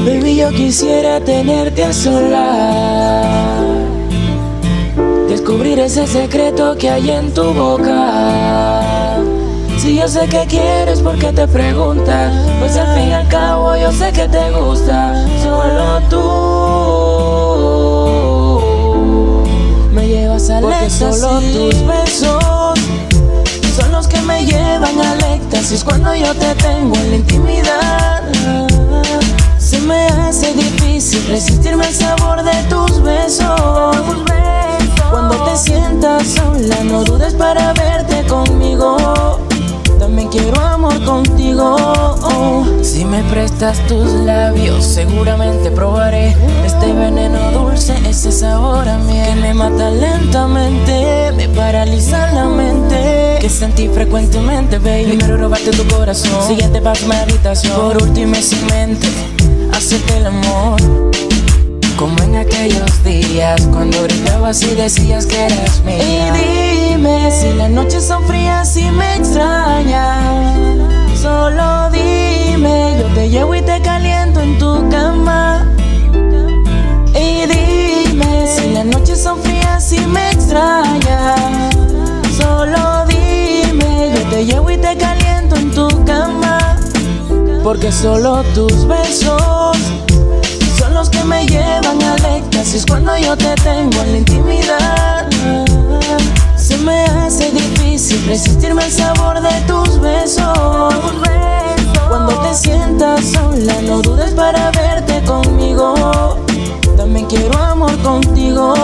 Baby, yo quisiera tenerte a solas, descubrir ese secreto que hay en tu boca. Si yo sé que quieres, ¿por qué te preguntas? Pues al fin y al cabo yo sé que te gusta. Solo tú me llevas al éxtasis. Solo tus besos son los que me llevan al éxtasis. Cuando yo te tengo en la intimidad, se me hace difícil resistirme al sabor de tus besos. Cuando te sientas sola, no dudes para verte conmigo. También quiero amor contigo. Si me prestas tus labios, seguramente probaré este veneno dulce, ese sabor a miel que me mata lentamente, me paraliza la mente, que sentí frecuentemente, baby. Primero robarte tu corazón, siguiente paso mi habitación, por último y sin mente, hacerte el amor. Como en aquellos días cuando gritabas y decías que eras mía. Y dime si las noches son frías y me extrañas. Solo dime, yo te llevo y te caliento en tu cama. Y dime si las noches son frías y me extrañas. Solo dime, yo te llevo y te caliento en tu cama. Porque solo tus besos son los que me llevan al éxtasis. Cuando yo te tengo en la intimidad, se me hace difícil resistirme al sabor de tus besos. Cuando te sientas sola, no dudes para verte conmigo. También quiero amor contigo.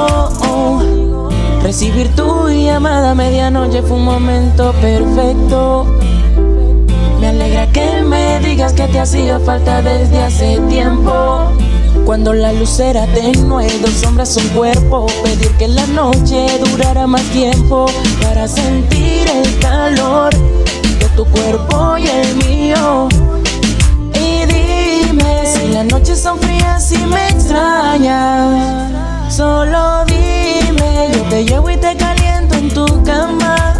Recibir tu llamada a medianoche fue un momento perfecto. Me alegra que me digas que te hacía falta desde hace tiempo. Cuando la luz era tenue, dos sombras un cuerpo. Pedir que la noche durara más tiempo para sentir el calor de tu cuerpo y el mío. Y dime si las noches son frías y me extrañas. Solo dime, yo te llevo y te caliento en tu cama.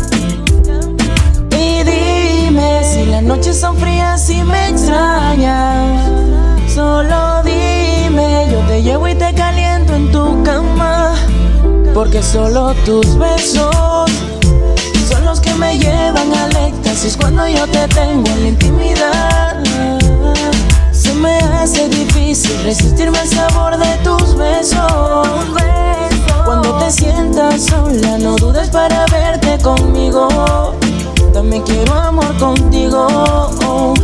Y dime si las noches son frías y me extrañas. Solo dime, yo te llevo y te caliento en tu cama. Porque solo tus besos son los que me llevan al éxtasis. Cuando yo te tengo en la intimidad, se me hace difícil resistirme al sabor de tus besos. Cuando te sientas sola, no dudes para verte conmigo. También quiero amor contigo.